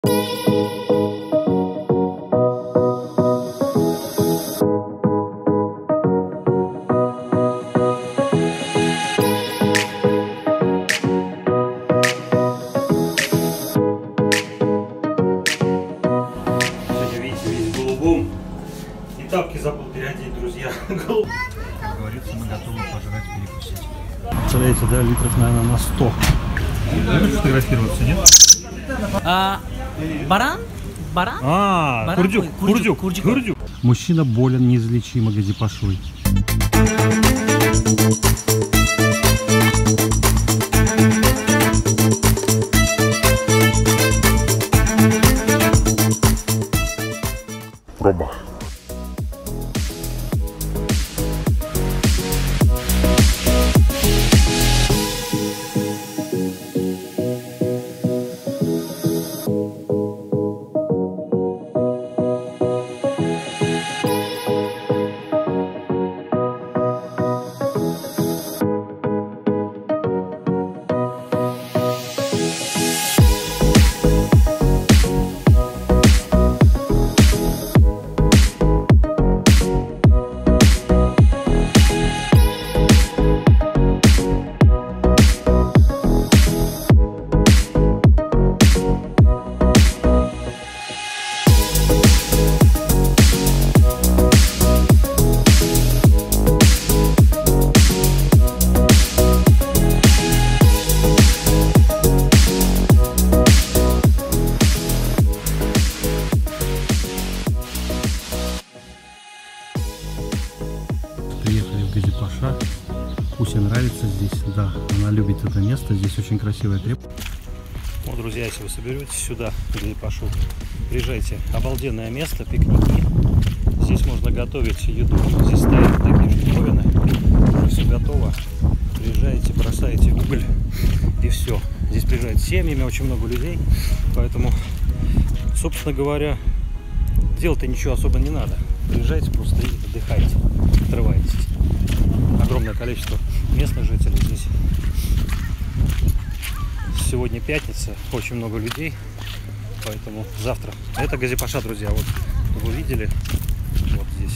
Тапки забыл переодеть, друзья. Говорится, мы готовы пожрать, перекусить. Представляете, да, литров, наверное, на 100. Любишь фотографироваться, нет? Баран? Баран? Курдюк. Мужчина болен неизлечимо газипашой. Проба. Приехали в Газипаша. Пусть ей нравится здесь, да, она любит это место, здесь очень красивая крепость. Вот, друзья, если вы соберетесь сюда, в Газипашу, приезжайте, обалденное место, пикники. Здесь можно готовить еду, здесь стоят такие штуковины, все готово. Приезжаете, бросаете уголь и все. Здесь приезжают семьями, очень много людей, поэтому, собственно говоря, делать-то ничего особо не надо. Приезжайте просто и отдыхайте, отрывайтесь. Огромное количество местных жителей здесь. Сегодня пятница, очень много людей, поэтому завтра. Это Газипаша, друзья, вот вы видели, вот здесь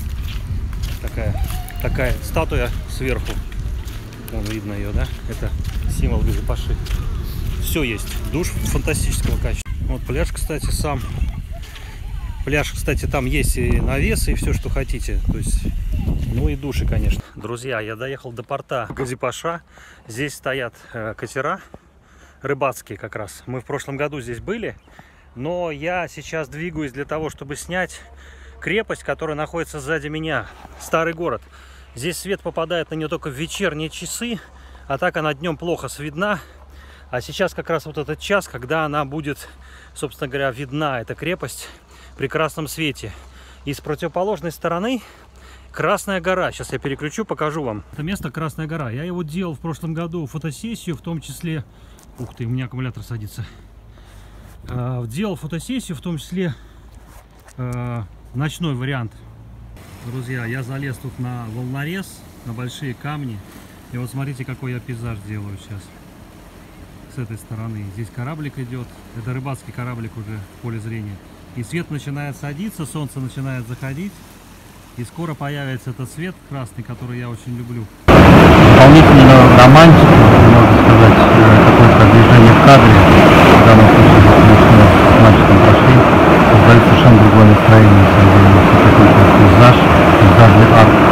такая статуя сверху, вон видно ее, да? Это символ Газипаши. Все есть, душ фантастического качества. Вот пляж, кстати, сам. Пляж, кстати, там есть и навесы, и все, что хотите. То есть, ну и души, конечно. Друзья, я доехал до порта Газипаша. Здесь стоят катера рыбацкие как раз. Мы в прошлом году здесь были, но я сейчас двигаюсь для того, чтобы снять крепость, которая находится сзади меня. Старый город. Здесь свет попадает на нее только в вечерние часы, а так она днем плохо видна. А сейчас как раз вот этот час, когда она будет, собственно говоря, видна, эта крепость, в прекрасном свете. И с противоположной стороны Красная гора. Сейчас я переключу, покажу вам. Это место Красная гора. Я его делал в прошлом году фотосессию, в том числе... Ух ты, у меня аккумулятор садится. Делал фотосессию, в том числе ночной вариант. Друзья, я залез тут на волнорез, на большие камни. И вот смотрите, какой я пейзаж делаю сейчас. С этой стороны. Здесь кораблик идет. Это рыбацкий кораблик уже в поле зрения. И свет начинает садиться, солнце начинает заходить. И скоро появится этот цвет красный, который я очень люблю. Дополнительную романтику, можно сказать, какое-то движение в кадре, когда мы с мальчиком прошли, создает совершенно другое настроение, какой-то пейзаж, пейзажный арт.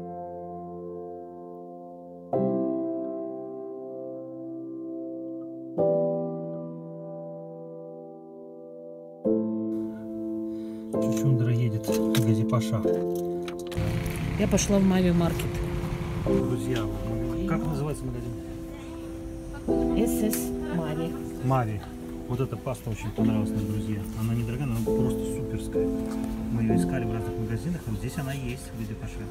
Чучундра едет в Газипаша. Я пошла в Мави Маркет. Друзья, как называется магазин? СС Мави. Мави. Вот эта паста очень понравилась нам, друзья. Она недорогая, она просто суперская. Мы ее искали в разных магазинах, но здесь она есть в Газипаше.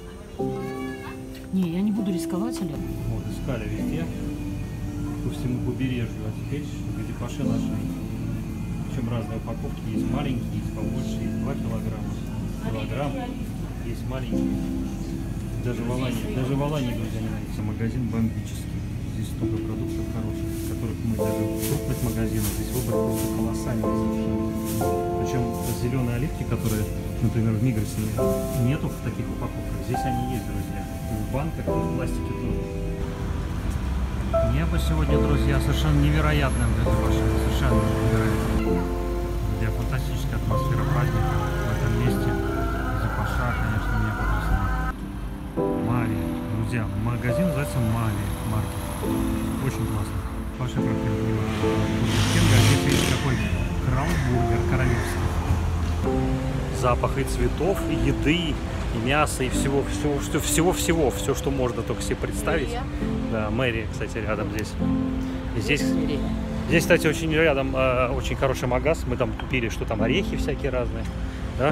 Не, я не буду рисковать, Олег. Вот, искали везде, по всему побережью, а теперь в Газипаше нашли. Причем разные упаковки, есть маленькие, есть побольше, есть 2 килограмм, есть маленькие. Даже в Алании, друзья, не найдется. Магазин бомбический. здесь столько продуктов хороших, которых мы даже в крупных магазинах, здесь выбор просто колоссальный совершенно. Причем зеленые оливки, которые, например, в Мигросе нету в таких упаковках, здесь они есть, друзья. В банках, в пластике тоже. Небо сегодня, друзья, совершенно невероятное, совершенно невероятное. Где фантастическая атмосфера праздника в этом месте. Запаша, конечно, мне потрясает. Мави, друзья, магазин называется Мави Маркет. Очень классно. Паша проходит мимо Кинга, здесь есть такой краудбургер королевский. Запах и цветов, и еды, и мяса, и всего, все, что можно только себе представить. Да, мэрия, кстати, рядом здесь. И здесь, кстати, очень рядом очень хороший магаз. Мы там купили, что там орехи всякие разные, да?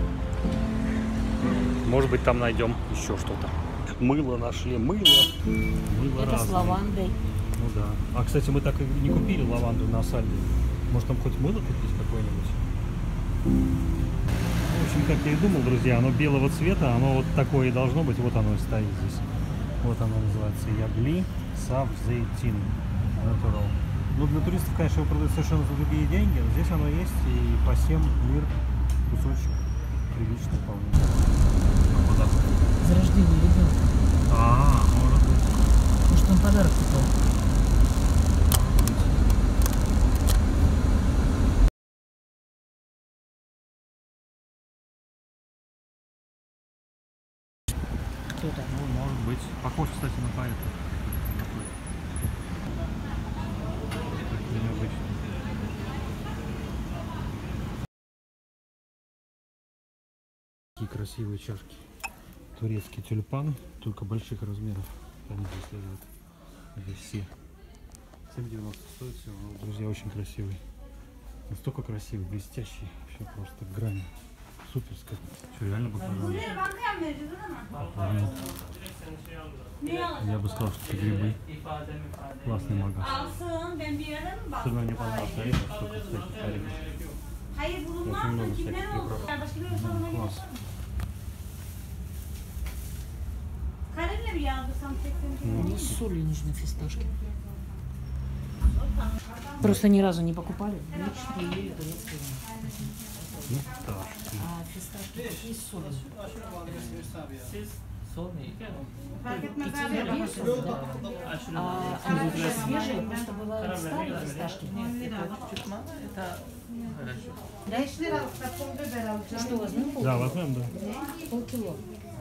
Может быть, там найдем еще что-то. Мыло нашли, мыло Это разное. с лавандой. Ну да. А, кстати, мы так и не купили лаванду на Сальде. Может, там хоть мыло купить какое-нибудь? В общем, как я и думал, друзья, оно белого цвета, оно вот такое и должно быть. Вот оно и стоит здесь. Вот оно называется Ягли Савзейтин Natural. Ну, для туристов, конечно, его продают совершенно за другие деньги. Но здесь оно есть, и по 7 лир кусочек. Прилично вполне. За рождение ребенка. Может быть. Может, он подарок купил? Кто-то. Ну, может быть. Похож, кстати, на поэта. Необычно. Такие красивые чашки. Турецкий тюльпан, только больших размеров. Они здесь лежат. Здесь все. 7,90 стоит всего. Друзья, очень красивый. Настолько красивый, блестящий. Вообще просто грань. Суперская. Что, реально баклажан? Я бы сказал, что это грибы. Классный магаз. Особенно мне понравился орехов, столько всяких орехов. Очень много всяких приправ. Класс. Мне с солью нужны фисташки. Просто ни разу не покупали. Лично ели турецкие вина. Фисташки. А фисташки такие с солью. А они уже свежие, просто бывают старые фисташки. Что, возьмем полкило? Да, возьмем, да. Полкило.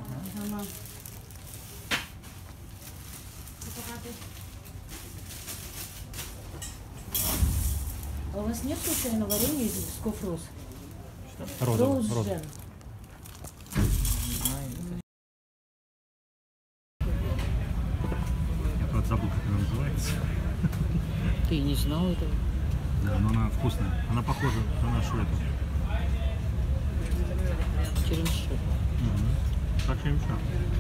А у вас нет случайно варенья из кофроз? Розовый. Роуз-джем. Я правда забыл, как она называется. Ты не знал этого? Да, но она вкусная. Она похожа на нашу эту. Черемшу. Так черемша.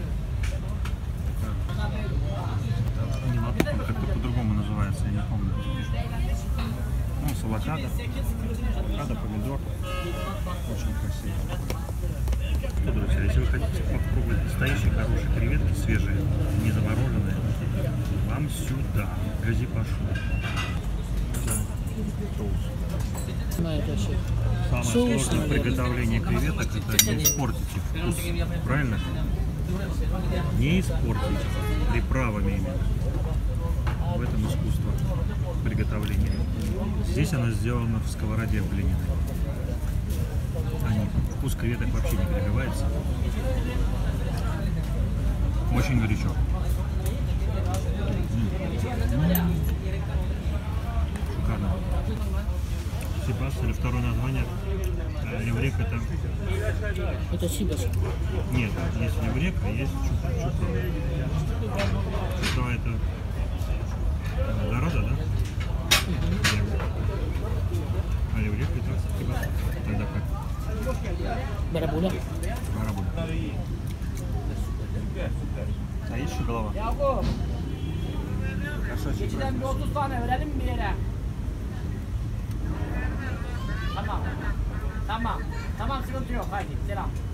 Не ладно, она как-то по-другому называется, я не помню. Ну, с авокадо. Авокадо, помидор. Очень красиво. Что, друзья, если вы хотите попробовать настоящие хорошие креветки, свежие, не замороженные, вам сюда, Газипашу. Это соус. Знаю это вообще. Самое Соус, сложное в наверное. приготовлении креветок — это не испортить их вкус. Правильно? Не испортить приправами именно. В этом искусство приготовления. Здесь она сделана в сковороде глиняной. Вкус креветок вообще не перебивается. Очень горячо. Шикарно. Сибас, или второе название. Леврек — это... Это сибас. Нет, есть леврек, а есть чупра. Чупра — это дорога, да? А леврек — это сибас. Тогда как? Барабуля. Барабуля. А есть еще голова? Кошачий братец.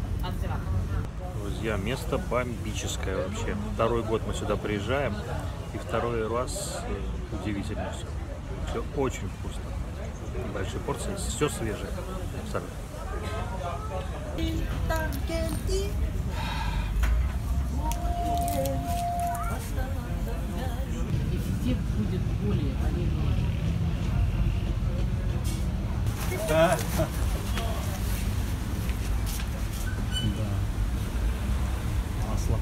Друзья, место бомбическое вообще. Второй год мы сюда приезжаем. И второй раз удивительно все. Все очень вкусно. Большие порции, все свежее. Абсолютно. Эффект будет более, поверьте. Да. Масло.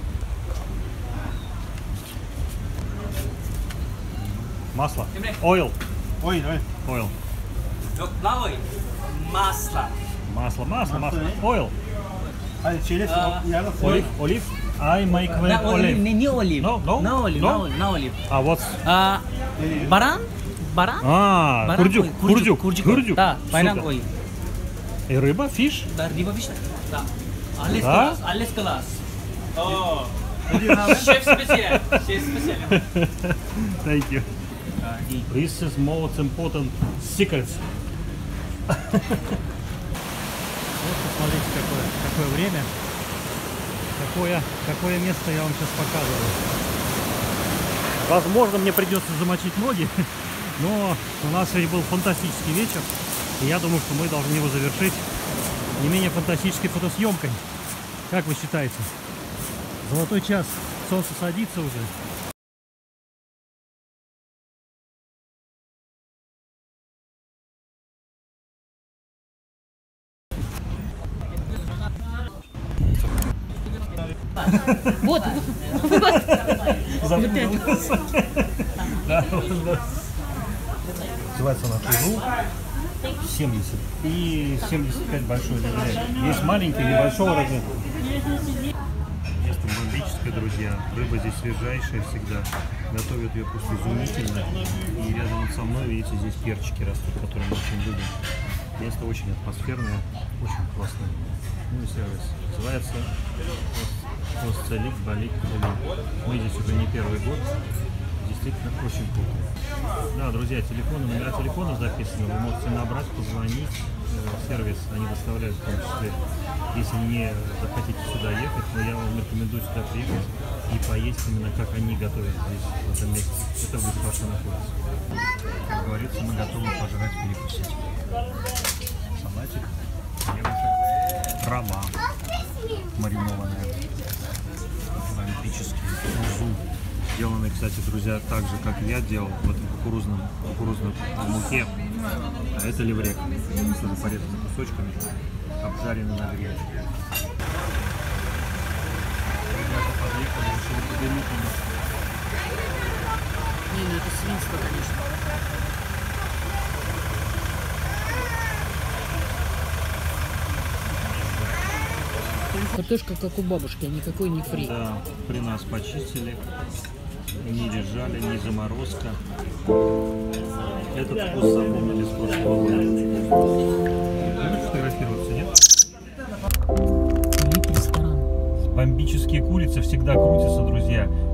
Масло. Oil. Oil. Налой. Масло. Масло. Oil. Олив. Olive. I make with На олив, olive. не олив. No, no, На олив, no. на олив. А вот. Баран? Баран? А, курдюк. Да, байрам Супер. ой. И рыба, фиш. Да, рыба фиш. Да. Алес Да? класс, алес класс. О. Шеф специаль. Шеф специаль. Thank you. This is most important secrets. Вот посмотрите, какое время. Какое место я вам сейчас показываю. Возможно, мне придется замочить ноги, но у нас сегодня был фантастический вечер. И я думаю, что мы должны его завершить не менее фантастической фотосъемкой. Как вы считаете? Золотой час. Солнце садится уже. Вот. Запутался. Называется она Тужу 70 и 75 большой леврек. Есть маленький, небольшого размера. Место бомбическое, друзья. Рыба здесь свежайшая всегда. Готовят ее просто изумительно. И рядом вот со мной, видите, здесь перчики растут, которые мы очень любим. Место очень атмосферное, очень классное. Ну и сервис. Называется Остелик Балик. Мы здесь уже не первый год. Действительно очень круто. Да, друзья, номера телефонов записаны. Вы можете набрать, позвонить. Сервис они доставляют в том числе. Если не захотите сюда ехать, но я вам рекомендую сюда приехать и поесть именно как они готовят здесь, в этом месте. Это будет ваше находится. Как говорится, мы готовы пожрать, перекусить. Салатик, хлебушек, трава маринованная, бомбический, узу. Сделанный, кстати, друзья, так же, как я делал в этом кукурузной муке. А это леврек, тоже порезанный кусочками, обжаренный на гриле. Ребята подъехали, решили подымить немножко. Не, это свинство, конечно. Картошка как у бабушки, а никакой не фри. Да, при нас почистили, не лежали, не заморозка. Этот вкус запомнили с прошлого года. Будешь фотографироваться, нет? Ресторан. Бомбические курицы всегда крутятся, друзья.